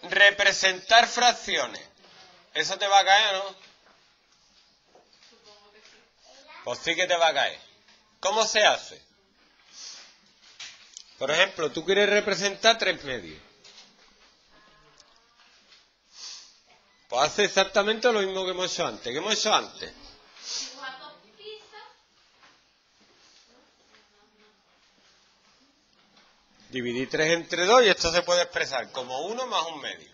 representar fracciones. ¿Eso te va a caer o no? Pues sí que te va a caer. ¿Cómo se hace? Por ejemplo, tú quieres representar 3 medios. Pues hace exactamente lo mismo que hemos hecho antes. ¿Qué hemos hecho antes? Dividir 3 entre 2 y esto se puede expresar como 1 más 1 medio.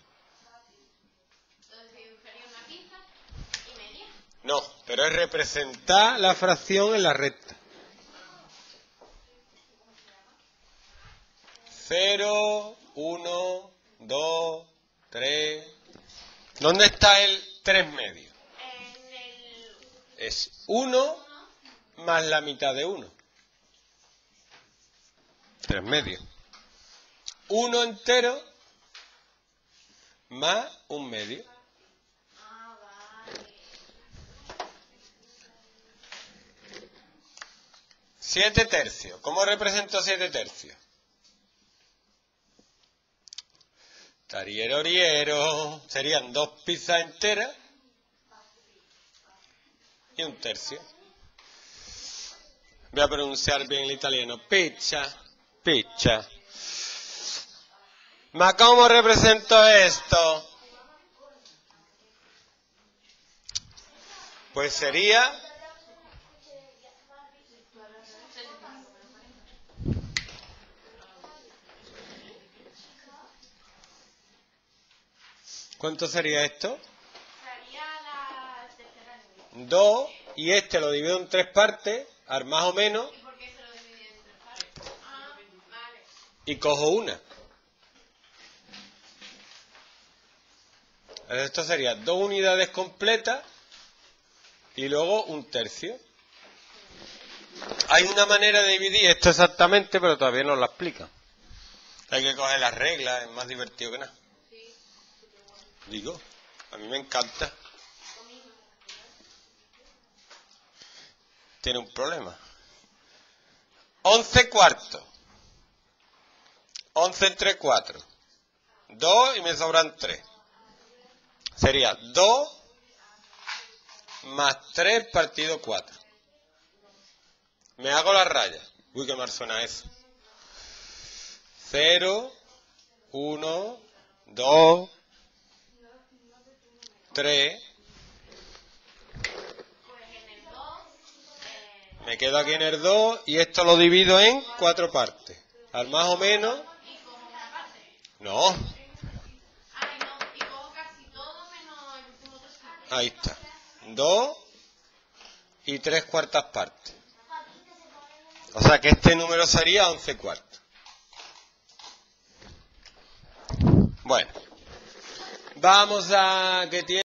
No, pero es representar la fracción en la recta. 0, 1, 2, 3. ¿Dónde está el 3 medios? Es 1 más la mitad de 1. 3 medios. 1 entero más 1 medio. Vale. 7 tercios. ¿Cómo represento 7 tercios? Tariero, riero. Serían 2 pizzas enteras y 1 tercio. Voy a pronunciar bien el italiano. Pizza, pizza. ¿Ma cómo represento esto? Pues sería... ¿Cuánto sería esto? Sería la tercera número. 2, y este lo divido en 3 partes, al más o menos, ¿Y por qué se lo divide en 3 partes? Ah, vale. y cojo una. Esto sería 2 unidades completas y luego 1 tercio. Hay una manera de dividir esto exactamente, pero todavía no la explica. Hay que coger las reglas, es más divertido que nada. Digo, a mí me encanta. Tiene un problema. 11 cuartos. 11 entre 4. 2 y me sobran 3. Sería 2 más 3 partido 4. Me hago la raya. Uy, qué mal suena eso. 0, 1, 2, 3. Pues en el 2... Me quedo aquí en el 2 y esto lo divido en 4 partes. Al más o menos... ¿Y cojo una parte? No, Ay, no. Y cojo casi todo menos el último trocito. ahí está. 2 y 3 cuartas partes. O sea que este número sería 11 cuartos. Bueno, vamos a... que tiene